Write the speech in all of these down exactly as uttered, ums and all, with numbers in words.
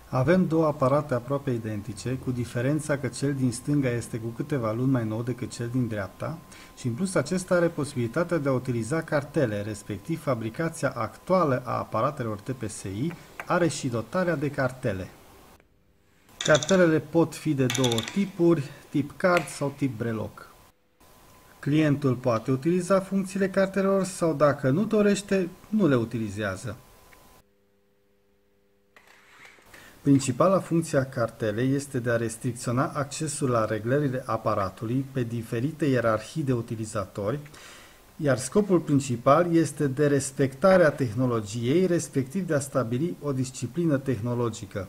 Avem două aparate aproape identice, cu diferența că cel din stânga este cu câteva luni mai nou decât cel din dreapta și în plus acesta are posibilitatea de a utiliza cartele, respectiv fabricația actuală a aparatelor T P S I are și dotarea de cartele. Cartelele pot fi de două tipuri, tip card sau tip breloc. Clientul poate utiliza funcțiile cartelelor sau dacă nu dorește, nu le utilizează. Principala funcție a cartelei este de a restricționa accesul la reglările aparatului pe diferite ierarhii de utilizatori, iar scopul principal este de respectarea tehnologiei, respectiv de a stabili o disciplină tehnologică.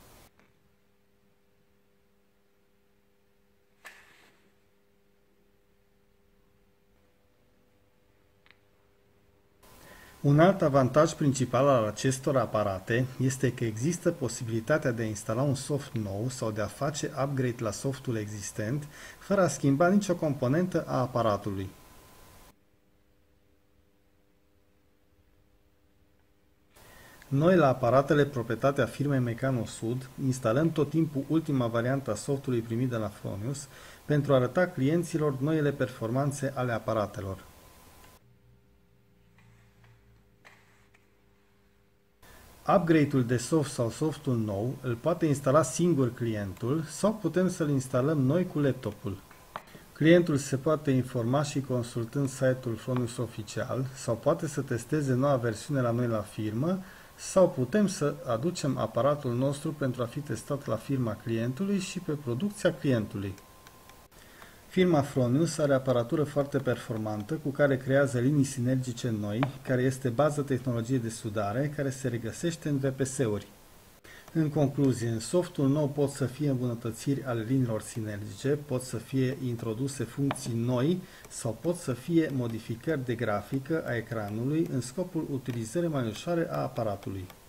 Un alt avantaj principal al acestor aparate este că există posibilitatea de a instala un soft nou sau de a face upgrade la softul existent, fără a schimba nicio componentă a aparatului. Noi la aparatele proprietatea firmei Mecanosud instalăm tot timpul ultima variantă a softului primit de la Fronius pentru a arăta clienților noile performanțe ale aparatelor. Upgrade-ul de soft sau softul nou îl poate instala singur clientul sau putem să-l instalăm noi cu laptopul. Clientul se poate informa și consultând site-ul Fronius oficial sau poate să testeze noua versiune la noi la firmă sau putem să aducem aparatul nostru pentru a fi testat la firma clientului și pe producția clientului. Firma Fronius are aparatură foarte performantă cu care creează linii sinergice noi, care este bază tehnologiei de sudare, care se regăsește în V P S-uri. În concluzie, în softul nou pot să fie îmbunătățiri ale liniilor sinergice, pot să fie introduse funcții noi sau pot să fie modificări de grafică a ecranului în scopul utilizării mai ușoare a aparatului.